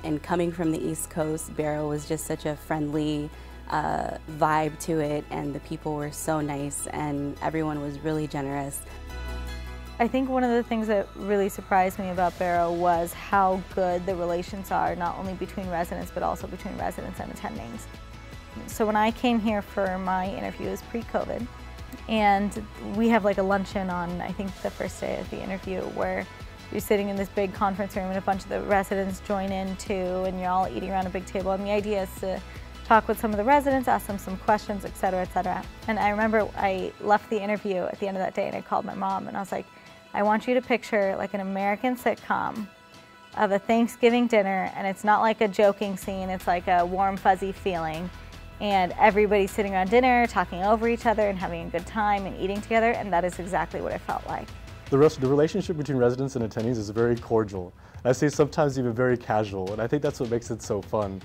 and coming from the East Coast, Barrow was just such a friendly vibe to it, and the people were so nice and everyone was really generous. I think one of the things that really surprised me about Barrow was how good the relations are, not only between residents but also between residents and attendings. So when I came here for my interview, it was pre-COVID, and we have like a luncheon on, I think, the first day of the interview, where you're sitting in this big conference room and a bunch of the residents join in too, and you're all eating around a big table, and the idea is to talk with some of the residents, ask them some questions, et cetera, et cetera. And I remember I left the interview at the end of that day and I called my mom and I was like, I want you to picture like an American sitcom of a Thanksgiving dinner, and it's not like a joking scene, it's like a warm, fuzzy feeling. And everybody's sitting around dinner, talking over each other and having a good time and eating together, and that is exactly what it felt like. The relationship between residents and attendees is very cordial. I say sometimes even very casual, and I think that's what makes it so fun.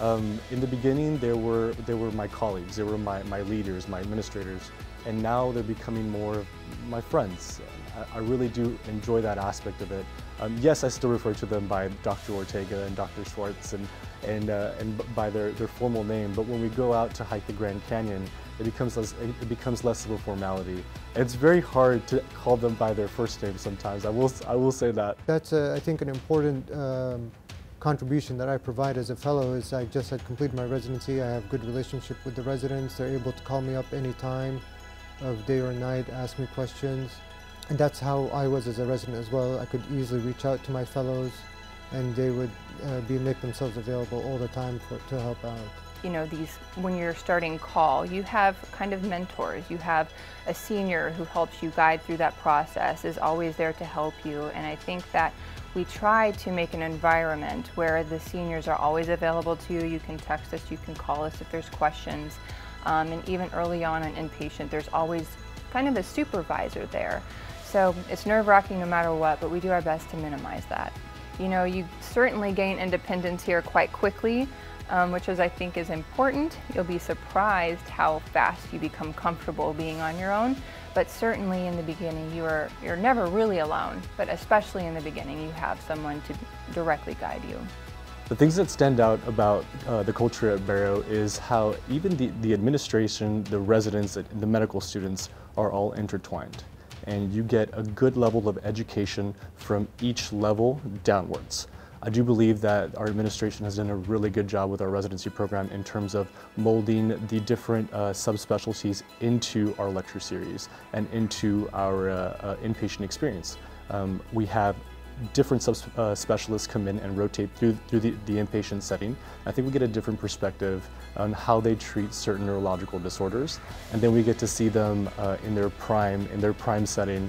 In the beginning, they were my colleagues, they were my leaders, my administrators, and now they're becoming more of my friends. I really do enjoy that aspect of it. Yes, I still refer to them by Dr. Ortega and Dr. Schwartz and by their formal name, but when we go out to hike the Grand Canyon, it becomes less of a formality. And it's very hard to call them by their first name sometimes. I will say that. That's I think an important contribution that I provide as a fellow. Is I just had completed my residency. I have good relationship with the residents. They're able to call me up anytime of day or night, ask me questions. And that's how I was as a resident as well. I could easily reach out to my fellows, and they would make themselves available all the time to help out. You know, when you're starting call, you have kind of mentors. You have a senior who helps you guide through that process, is always there to help you. And I think that we try to make an environment where the seniors are always available to you. You can text us, you can call us if there's questions. And even early on in inpatient, there's always kind of a supervisor there. So it's nerve-wracking no matter what, but we do our best to minimize that. You know, you certainly gain independence here quite quickly, which I think is important. You'll be surprised how fast you become comfortable being on your own, but certainly in the beginning you're never really alone, but especially in the beginning you have someone to directly guide you. The things that stand out about the culture at Barrow is how even the administration, the residents, and the medical students are all intertwined. And you get a good level of education from each level downwards. I do believe that our administration has done a really good job with our residency program in terms of molding the different subspecialties into our lecture series and into our inpatient experience. We have different subspecialists come in and rotate through the inpatient setting. I think we get a different perspective on how they treat certain neurological disorders, and then we get to see them in their prime setting,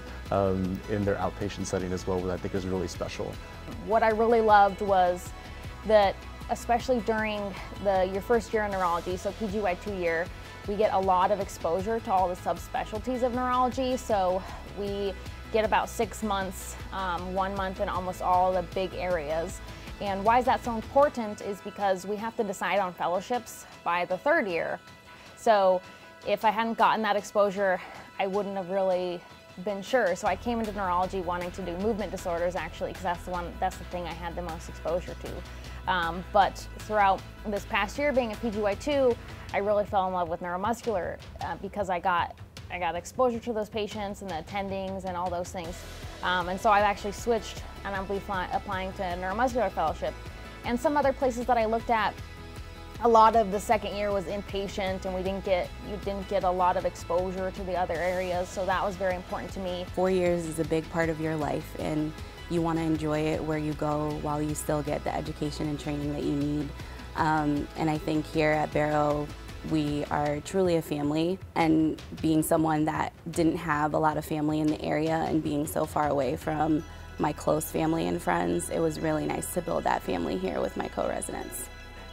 in their outpatient setting as well, which I think is really special. What I really loved was that, especially during your first year in neurology, so PGY2 year, we get a lot of exposure to all the subspecialties of neurology. So we get about 6 months, 1 month in almost all the big areas. And why is that so important is because we have to decide on fellowships by the 3rd year. So if I hadn't gotten that exposure, I wouldn't have really been sure. So I came into neurology wanting to do movement disorders, actually, because that's the thing I had the most exposure to. But throughout this past year being a PGY2, I really fell in love with neuromuscular because I got exposure to those patients and the attendings and all those things. And so I've actually switched, and I'll be applying to neuromuscular fellowship. And some other places that I looked at, a lot of the 2nd year was inpatient, and you didn't get a lot of exposure to the other areas, so that was very important to me. 4 years is a big part of your life, and you want to enjoy it where you go while you still get the education and training that you need. And I think here at Barrow, we are truly a family, and being someone that didn't have a lot of family in the area and being so far away from my close family and friends, it was really nice to build that family here with my co-residents.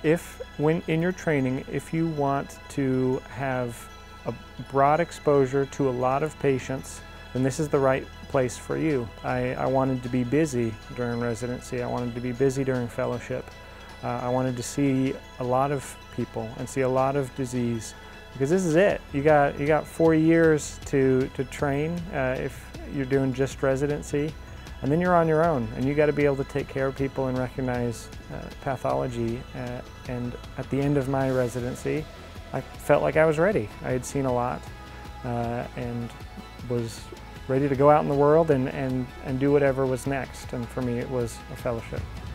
When in your training, if you want to have a broad exposure to a lot of patients, then this is the right place for you. I wanted to be busy during residency. I wanted to be busy during fellowship. I wanted to see a lot of people and see a lot of disease, because this is it. You got 4 years to train if you're doing just residency. And then you're on your own, and you got to be able to take care of people and recognize pathology. And at the end of my residency, I felt like I was ready. I had seen a lot and was ready to go out in the world and do whatever was next. And for me, it was a fellowship.